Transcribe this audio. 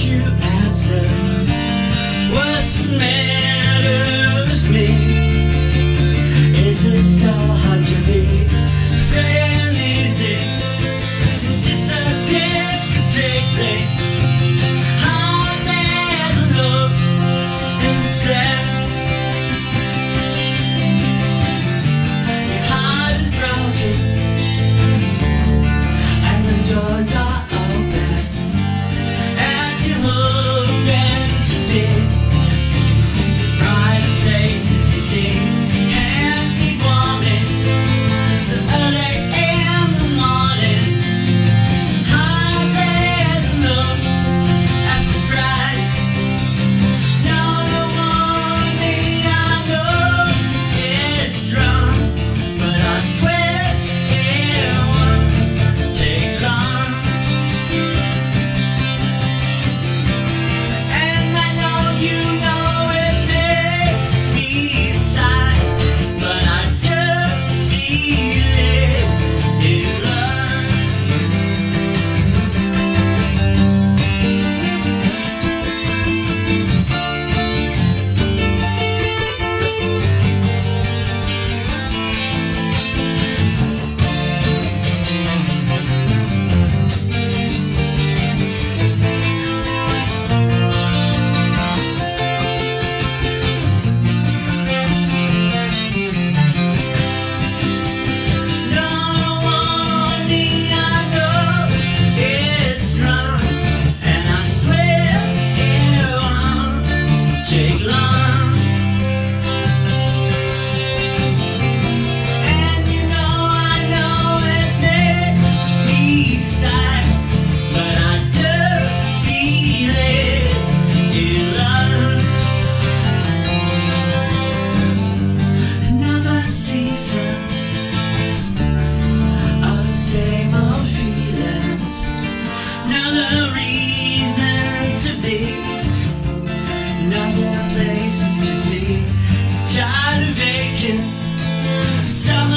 you answer? What's the matter with me? Is it so hard to be free and easy and disappear completely? Oh, there's a look instead. Your heart is broken and the doors are open as you hoping to be. Brighter places you see, hands keep warming so early in the morning. Oh, there's a look as the price. No, no want me, I know it's wrong, but I swear it won't take long. And I know you know it makes me sigh, but I do believe in love. No, no want me, I know it's wrong, and I swear it won't take long. And you know I know it makes me sigh, but I do believe in love. Another season of the same old feelings, another reason to be, another places to see. Tired of vacant summer